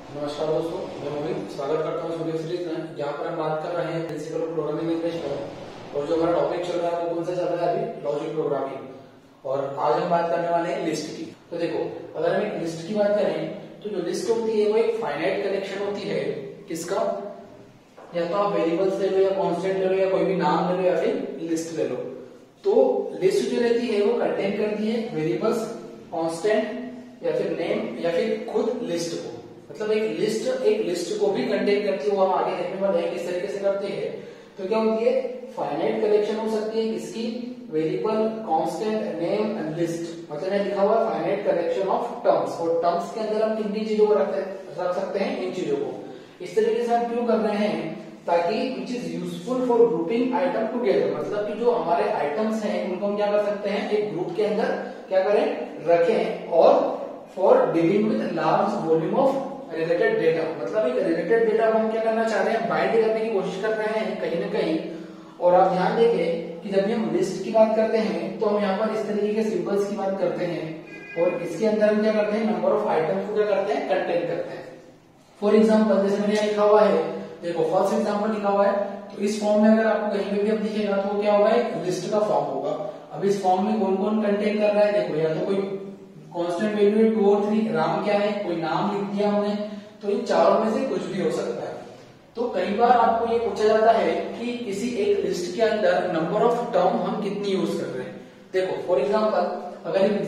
नमस्कार दोस्तों, मैं मोहित स्वागत करता हूँ वीडियो सीरीज में, जहाँ पर हम बात कर रहे हैं प्रिंसिपल ऑफ प्रोग्रामिंग लैंग्वेज पर। और जो हमारा टॉपिक चल रहा है वो कौन सा चल रहा है अभी, लॉजिक प्रोग्रामिंग। और आज हम बात करने वाले हैं लिस्ट की। तो देखो, अगर हम एक लिस्ट की बात करें तो जो लिस्ट होती है वो एक फाइनाइट कलेक्शन होती है। किसका? या तो आप वेरिएबल्स ले लो या कॉन्स्टेंट ले लो या कोई भी नाम ले लो या फिर लिस्ट ले लो। तो लिस्ट जो रहती है वो कंटेन करती है वेरिएबल्स, कांस्टेंट या फिर नेम या फिर खुद लिस्ट को। मतलब एक लिस्ट को भी कंटेन करती है। वो हम आगे देखने वाले हैं किस तरीके से करते हैं। तो क्या होती है, फाइनाइट कलेक्शन हो सकती है किसकी, variable, constant, name and list. मतलब यहां लिखा हुआ है फाइनाइट कलेक्शन ऑफ टर्म्स। और टर्म्स के अंदर हम किन किन चीजों को रख सकते हैं, इन चीजों को। इस तरीके से हम क्यों कर रहे हैं, ताकि which is useful for grouping item together. मतलब कि जो हमारे आइटम्स हैं उनको हम क्या कर सकते हैं, एक ग्रुप के अंदर क्या करें, रखें। और for dealing with large volume of related data. मतलब एक रिलेटेड डेटा को हम क्या करना चाह रहे हैं, बाइंड करने की कोशिश कर रहे हैं कहीं ना कहीं। और आप ध्यान देंगे कि जब भी हम लिस्ट की बात करते हैं तो हम यहाँ पर इस तरीके के सिंबल्स की बात करते हैं। और इसके अंदर हम क्या करते हैं, नंबर ऑफ आइटम्स को क्या करते हैं, कंटेन करते हैं। फॉर एग्जाम्पल जैसे मैंने यहाँ लिखा हुआ है, देखो फर्स्ट एग्जाम्पल लिखा हुआ है। तो इस फॉर्म में अगर आपको कहीं पे भी अब दिखेगा तो क्या होगा, एक लिस्ट का फॉर्म होगा। अब इस फॉर्म में कौन कौन कंटेन कर रहा है, देखो या तो कोई कांस्टेंट वैल्यू है 2 और 3, राम क्या है, कोई नाम लिख दिया हमने। तो इन चारों में से कुछ भी हो सकता है। तो कई बार आपको ये पूछा जाता है कि किसी एक लिस्ट के अंदर नंबर ऑफ टर्म हम कितनी यूज कर रहे हैं। देखो फॉर एग्जांपल, अगर इस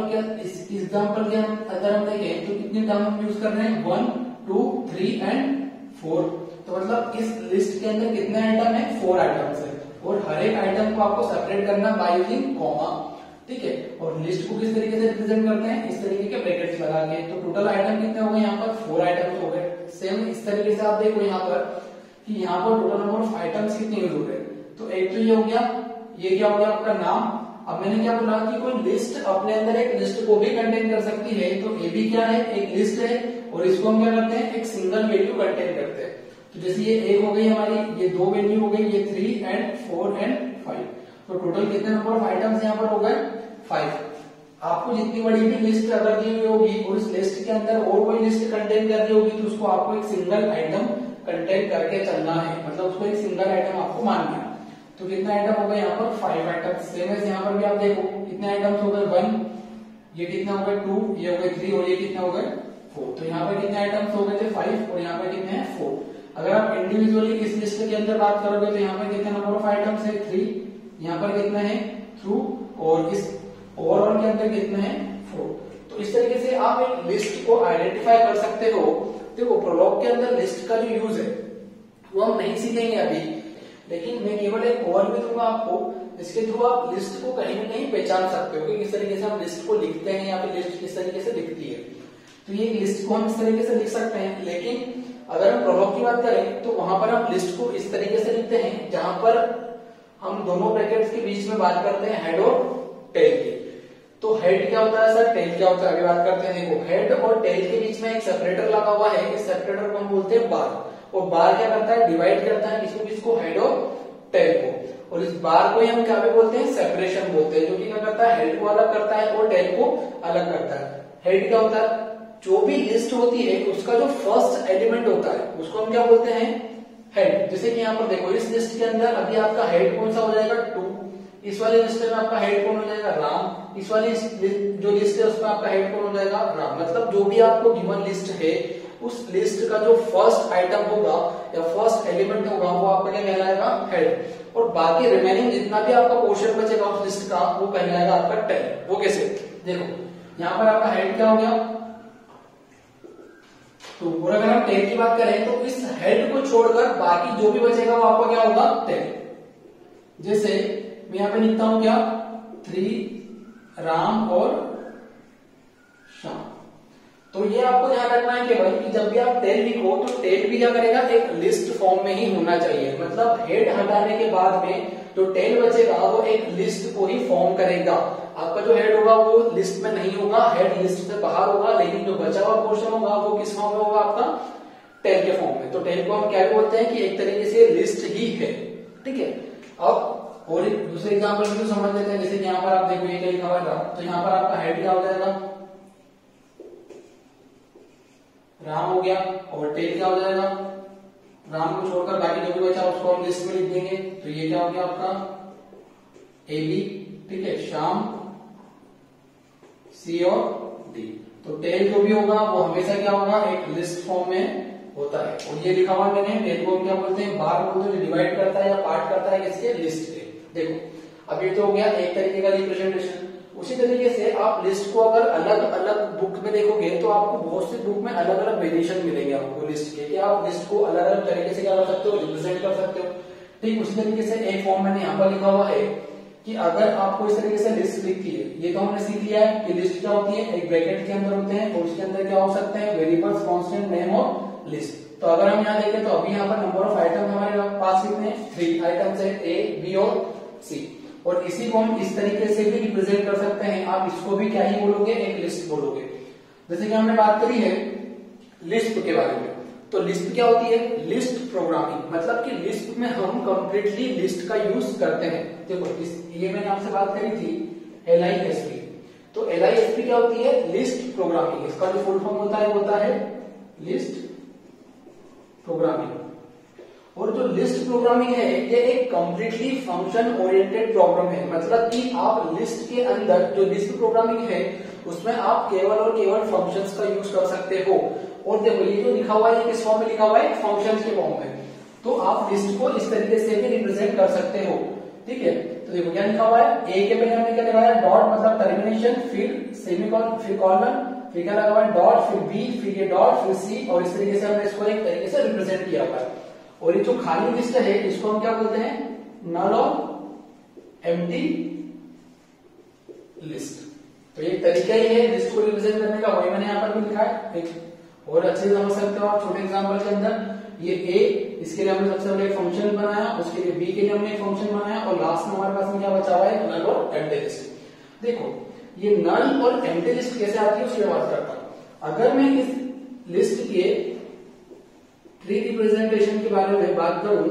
एग्जांपल के अंदर हम देखें तो कितनी टर्म हम यूज कर रहे हैं, 1, 2, 3 एंड 4। तो मतलब इस लिस्ट के अंदर कितने आइटम है, 4 आइटम्स है। और हर एक आइटम को आपको सेपरेट करना बाय यूजिंग कॉमा, ठीक है। और लिस्ट को किस तरीके से रिप्रेजेंट करते हैं, इस तरीके के ब्रैकेट्स लगा के। तो टोटल आइटम कितने हो गए, यहाँ पर 4 आइटम्स हो गए। सेम इस तरीके से आप देखो यहाँ पर कि यहाँ पर टोटल नंबर ऑफ आइटम्स कितने यूज हो गए। तो एक तो ये हो गया, ये क्या हो गया आपका नाम। अब मैंने क्या बोला कि कोई लिस्ट अपने अंदर एक लिस्ट को भी कंटेन कर सकती है। तो ये भी क्या है, एक लिस्ट है। और इसको हम क्या करते हैं, एक सिंगल वैल्यू कंटेन करते हैं। तो जैसे ये 1 हो गई हमारी, ये 2 वैल्यू हो गई, ये 3 एंड 4 एंड 5। तो टोटल कितने नंबर ऑफ आइटम्स यहाँ पर हो गए, 5। आपको जितनी बड़ी भी लिस्ट अगर दी हुई होगी और उस लिस्ट के अंदर और कोई लिस्ट कंटेन कर दी होगी तो उसको आपको एक सिंगल आइटम कंटेन करके चलना है। मतलब उसको एक सिंगल आइटम आपको मानना है। तो कितने आइटम हो गए यहाँ पर, 5 आइटम। सेम है यहाँ पर भी आप देखो कितने आइटम्स हो गए, 1, ये कितने हो गए 2, ये हो गए 3 और ये कितने हो गए 4। तो यहाँ पर कितने आइटम्स हो गए थे, 5। और यहाँ पर कितने हैं, 4। अगर आप इंडिविजुअली इस लिस्ट के अंदर बात करोगे तो यहाँ पर कितने नंबर ऑफ आइटम्स है, 3। यहाँ पर कितने हैं, 2। और इस ओवरऑल के अंदर कितने हैं, 4। तो इस तरीके से आप एक लिस्ट को आइडेंटिफाई कर सकते हो। देखो प्रोलॉग के अंदर लिस्ट का जो यूज है वो हम नहीं सीखेंगे अभी, लेकिन मैं केवल एक ओवरव्यू दूंगा आपको, जिसके थ्रू आप लिस्ट को कहीं ना कहीं पहचान सकते हो कि किस तरीके से हम लिस्ट को लिखते हैं या फिर लिस्ट किस तरीके से दिखती है। तो ये लिस्ट को हम इस तरीके से लिख सकते हैं। लेकिन अगर हम प्रोलॉग की बात करें तो वहां पर हम लिस्ट को इस तरीके से लिखते हैं जहां पर हम दोनों ब्रैकेट्स के बीच में बात करते हैं हेड और टेल की। तो हेड क्या होता है सर, टेल क्या होता है, अभी बात करते हैं। देखो हेड और टेल के बीच में एक सेपरेटर लगा हुआ है। इस सेपरेटर को हम बोलते हैं बार। और बार क्या करता है, डिवाइड करता है किसको, हेड और टेल को। और इस बार को ही हम क्या भी बोलते हैं, सेपरेशन बोलते हैं, जो कि क्या करता है, हेड को अलग करता है और टेल को अलग करता है। हेड क्या होता है, जो भी लिस्ट होती है उसका जो फर्स्ट एलिमेंट होता है उसको हम क्या बोलते हैं, हेड। जैसे कि यहाँ पर देखो इस लिस्ट के अंदर अभी आपका हेड कौन सा हो जाएगा, 2। इस वाले लिस्ट में आपका हेड कौन हो जाएगा, राम। इस वाली जो लिस्ट है उसमें आपका हेड कौन हो जाएगा, राम। मतलब जो भी आपको गिवन लिस्ट है उस लिस्ट का जो फर्स्ट आइटम होगा या फर्स्ट एलिमेंट होगा वो आपका क्या कहलाएगा, हेड। और बाकी रिमेनिंग जितना भी आपका पोर्शन बचेगा उस लिस्ट का वो कहलाएगा आपका टेल। वो कैसे, देखो यहाँ पर आपका हेड क्या हो गया, तो और अगर हम टेल की बात करें तो इस हेड को छोड़कर बाकी जो भी बचेगा वो आपका क्या होगा, टेल। जैसे मैं यहाँ पे लिखता हूं क्या, 3 राम और श्याम। तो ये आपको ध्यान रखना है केवल कि जब भी आप टेल लिखो तो टेल भी क्या करेगा, एक लिस्ट फॉर्म में ही होना चाहिए। मतलब हेड हटाने के बाद में जो टेल बचेगा वो एक लिस्ट को ही फॉर्म करेगा। आपका जो हेड होगा वो लिस्ट में नहीं होगा, हेड लिस्ट से बाहर होगा। लेकिन जो बचा हुआ पोर्शन होगा वो किस फॉर्म में होगा, आपका टेल के फॉर्म में। तो टेल को हम क्या बोलते हैं कि एक तरीके से लिस्ट ही है, ठीक है। अब और एक दूसरे एग्जाम्पल में तो समझ लेते हैं। जैसे कि यहाँ पर आप देखो ये क्या लिखा हुआ है, तो यहाँ पर आपका हेड क्या हो जाएगा, राम हो गया, और टेल क्या हो जाएगा, राम को छोड़कर बाकी जो भी बचा उसको हम लिस्ट में लिख देंगे। तो ये क्या हो गया आपका ए बी, ठीक है, श्याम सी और डी। तो टेल जो भी होगा वो हमेशा क्या होगा, एक लिस्ट फॉर्म में होता है। और ये लिखा हुआ मैंने, टेल को हम क्या बोलते हैं, बार बोलते हैं, जो डिवाइड करता है या पार्ट करता है किसके, लिस्ट के। देखो अब ये तो हो गया एक तरीके का रिप्रेजेंटेशन। उसी तरीके से आप लिस्ट को अगर अलग अलग बुक में देखोगे तो आपको बहुत सी बुक में अलग अलग वेरिएशन मिलेंगे आपको लिस्ट के, कि आप लिस्ट को अलग अलग तरीके से क्या कर सकते हो, रिप्रेजेंट कर सकते हो। ठीक उसी तरीके से एक फॉर्म मैंने यहाँ पर लिखा हुआ है कि अगर आपको इस तरीके से लिस्ट लिखती है, ये तो हमने सीख लिया है कि लिस्ट क्या होती है, एक ब्रैकेट के अंदर होते हैं और उसके अंदर क्या हो सकते हैं, वेरिएबल्स, कांस्टेंट, नेम और लिस्ट। तो अगर हम यहाँ देखें तो अभी यहाँ पर नंबर ऑफ आइटम हमारे पास कितने हैं, 3 आइटम्स है, ए बी और सी। और इसी को हम इस तरीके से भी रिप्रेजेंट कर सकते हैं। आप इसको भी क्या ही बोलोगे, एक लिस्ट बोलोगे। जैसे कि हमने बात करी है लिस्ट के बारे में, तो लिस्ट क्या होती है, लिस्ट प्रोग्रामिंग, मतलब कि लिस्ट में हम कंप्लीटली लिस्ट का यूज करते हैं। देखो ये मैंने आपसे बात करी थी LISP। तो LISP क्या होती है, लिस्ट प्रोग्रामिंग। इसका जो फुल फॉर्म होता है लिस्ट प्रोग्रामिंग। और जो लिस्ट प्रोग्रामिंग है ये एक कंप्लीटली फंक्शन ओरिएंटेड प्रोग्राम है, मतलब कि आप लिस्ट के अंदर जो लिस्ट प्रोग्रामिंग है उसमें आप केवल और केवल फंक्शंस का यूज कर सकते हो। और देखो ये जो लिखा हुआ है किस फॉर्म में लिखा हुआ है, फंक्शंस के फॉर्म में। तो आप लिस्ट को इस तरीके से भी रिप्रेजेंट कर सकते हो, ठीक है। तो देखो क्या लिखा हुआ है, ए के पहले हमने क्या लगाया, डॉट मतलब टर्मिनेशन, फिर सेमीकोलन, फिर कॉलन, फिर क्या लगा हुआ है डॉट, फिर बी, फिर ये डॉट, फिर सी, और इस तरीके से हमने इसको एक तरीके से रिप्रेजेंट किया हुआ है। और ये जो खाली लिस्ट है इसको हम क्या बोलते हैं, नल और एम्प्टी लिस्ट। तो ये तरीका ही है लिस्ट को रिप्रेजेंट करने का, वही मैंने यहाँ पर भी लिखा है। एक और अच्छे से समझ सकते हो आप छोटे एग्जांपल के अंदर। ये ए, इसके लिए हमने सबसे पहले एक फंक्शन बनाया, उसके लिए बी के लिए हमने एक फंक्शन बनाया, और लास्ट में हमारे पास में क्या बचा हुआ है, नल और एम्प्टी लिस्ट। देखो ये नल और एम्प्टी लिस्ट कैसे आती है उसकी बात करता हूं। अगर मैं इस लिस्ट के ट्री रिप्रेजेंटेशन के बारे में बात करूं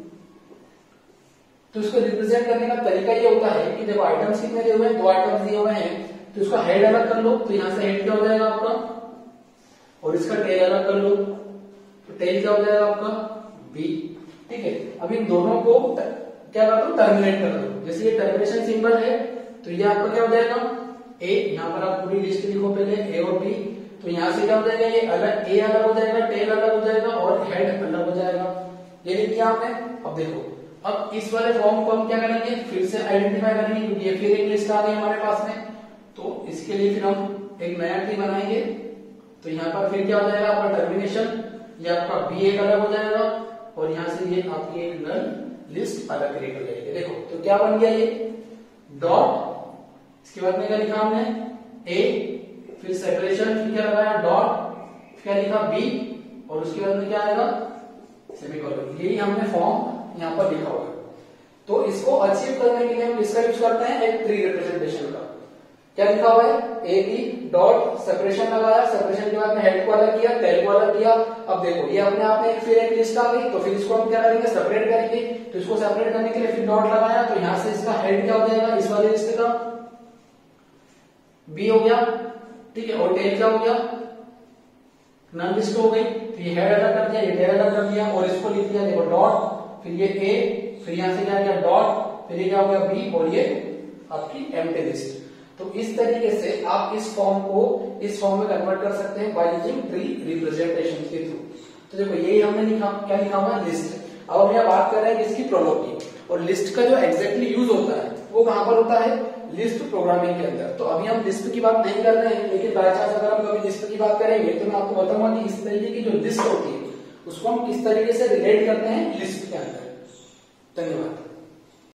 तो इसको रिप्रेजेंट करने का तरीका ये होता है कि देखो आइटम्स कितने दिए हुए हैं, 2 आइटम्स दिए हुए हैं, तो इसका हेड अलग कर लो, तो यहां से हेड क्या हो जाएगा आपका, और इसका टेल अलग कर लो, तो टेल क्या हो जाएगा आपका बी, ठीक है। अब इन दोनों को क्या कर दो, टर्मिनेट कर दो। जैसे ये टर्मिनेशन सिंबल है तो ये आपका क्या हो जाएगा ए, यहां पर आप पूरी लिस्ट लिखो पहले ए और बी, तो यहां से क्या हो जाएगा, ये अलग ए अलग हो जाएगा, टेल अलग हो जाएगा और हेड अलग हो जाएगा। ये लिख दिया आपने। अब देखो अब इस वाले फॉर्म को हम क्या करेंगे, फिर से आइडेंटिफाई करेंगे, क्योंकि ये फिर एक लिस्ट आ गई हमारे पास में। तो इसके लिए फिर हम एक नया ट्री बनाएंगे। तो यहाँ पर फिर क्या हो जाएगा आपका टर्मिनेशन, ये आपका बी एक अलग हो जाएगा, और यहाँ से ये आपकी एक नल लिस्ट अलग क्रिएट हो जाएगी। देखो तो क्या बन गया ये डॉट, इसके बाद में क्या लिखा हमने ए, फिर सेपरेशन, फिर क्या लगाया डॉट, क्या लिखा बी, और उसके बाद में क्या आएगा सेमीकोलन। यही हमने फॉर्म यहाँ पर लिखा हुआ है। तो इसको अचीव करने के लिए हम इसका यूज करते हैं एक ट्री रिप्रेजेंटेशन का। क्या लिखा हुआ है, ए बी डॉट, सेपरेशन लगाया, सेपरेशन के बाद में हेड को अलग किया, टेल को अलग किया। अब देखो ये अपने आप में फिर एक लिस्ट आ गई, तो फिर इसको हम क्या करेंगे, सेपरेट करेंगे। तो इसको सेपरेट करने के लिए फिर डॉट लगाया, तो यहां से इसका हेड क्या हो जाएगा, इस वाले लिस्ट का बी हो गया, ठीक है, और टेल क्या हो गया, नल लिस्ट हो गई। तो ये हेड अलग कर दिया, ये टेल अलग कर दिया, और इसको लिख दिया देखो डॉट, फिर ये ए, फिर यहां से क्या किया डॉट, फिर ये क्या हो गया बी, और ये आपकी एम्प्टी लिस्ट। तो इस तरीके से आप इस फॉर्म को इस फॉर्म में कन्वर्ट कर सकते हैं बाय यूजिंग ट्री रिप्रेजेंटेशन के थ्रू। तो देखो यही हमने लिखा, क्या लिखा हुआ है लिस्ट। अब हम यहाँ बात कर रहे हैं इसकी प्रोडक्ट की, और लिस्ट का जो एग्जैक्टली यूज होता है वो कहां पर होता है, लिस्ट प्रोग्रामिंग के अंदर। तो अभी हम लिस्ट की बात नहीं कर रहे हैं, लेकिन बाय चांस अगर हम कभी लिस्ट की बात करेंगे तो मैं आपको बताऊंगा कि इस तरीके की जो लिस्ट होती है उसको हम किस तरीके से रिलेट करते हैं लिस्ट के अंदर। धन्यवाद।